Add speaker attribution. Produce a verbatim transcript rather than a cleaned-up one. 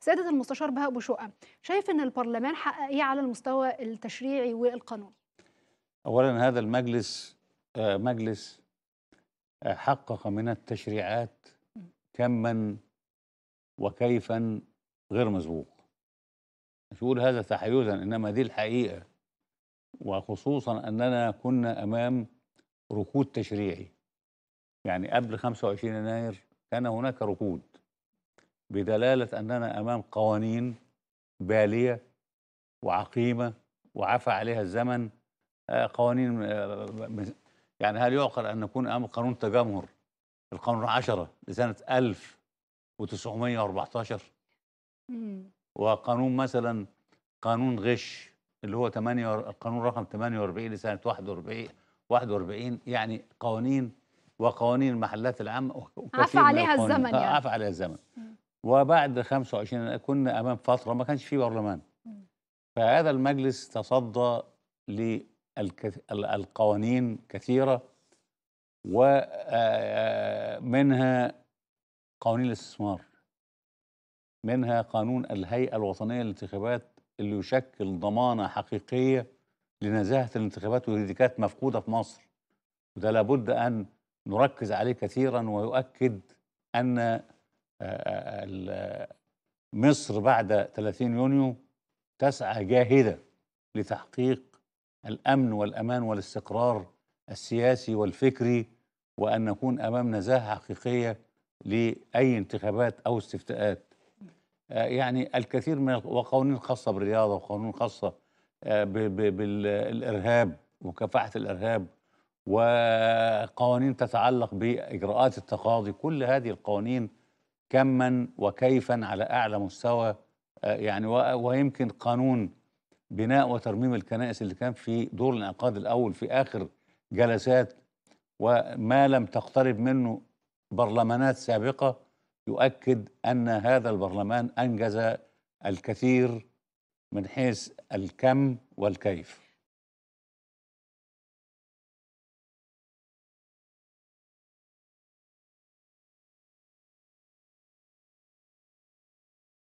Speaker 1: سيادة المستشار بهاء أبو شقة، شايف إن البرلمان حقق إيه على المستوى التشريعي والقانوني؟
Speaker 2: أولا هذا المجلس آه، مجلس آه، حقق من التشريعات
Speaker 1: مم.
Speaker 2: كما وكيفا غير مسبوق. مش بقول هذا تحيزا، إنما دي الحقيقة، وخصوصا أننا كنا أمام ركود تشريعي. يعني قبل خمسة وعشرين يناير كان هناك ركود، بدلالة أننا أمام قوانين بالية وعقيمة وعفى عليها الزمن. آه، قوانين آه، يعني هل يعقل أن نكون أمام قانون تجمهر، القانون عشرة لسنة ألف وتسعمائة وأربعة عشر،
Speaker 1: مم.
Speaker 2: وقانون مثلا قانون غش اللي هو ثمانية، القانون رقم ثمانية وأربعين لسنة واحد وأربعين واحد وأربعين، يعني قوانين وقوانين المحلات العامة
Speaker 1: عفى
Speaker 2: وكثير من
Speaker 1: عليها
Speaker 2: القوانين
Speaker 1: الزمن
Speaker 2: آه،
Speaker 1: يعني.
Speaker 2: عفى عليها الزمن.
Speaker 1: مم.
Speaker 2: وبعد خمسة وعشرين كنا أمام فترة ما كانش فيه برلمان،
Speaker 1: مم.
Speaker 2: فهذا المجلس تصدى للقوانين كثيرة، ومنها قوانين الاستثمار، منها قانون الهيئة الوطنية للانتخابات اللي يشكل ضمانة حقيقية لنزاهة الانتخابات، ودي كانت مفقودة في مصر، وده لابد أن نركز عليه كثيرا، ويؤكد أن آه، آه، ال- مصر بعد ثلاثين يونيو تسعى جاهدة لتحقيق الأمن والأمان والاستقرار السياسي والفكري، وأن نكون أمام نزاهة حقيقية لأي انتخابات أو استفتاءات. آه، يعني الكثير من وقوانين خاصة بالرياضة، وقوانين خاصة آه، ب- ب- بالإرهاب ومكافحة الإرهاب، وقوانين تتعلق بإجراءات التقاضي. كل هذه القوانين كما وكيفا على أعلى مستوى. آه، يعني و- ويمكن قانون بناء وترميم الكنائس اللي كان في دور الانعقاد الأول في آخر جلسات، وما لم تقترب منه برلمانات سابقة، يؤكد أن هذا البرلمان أنجز الكثير من حيث الكم والكيف.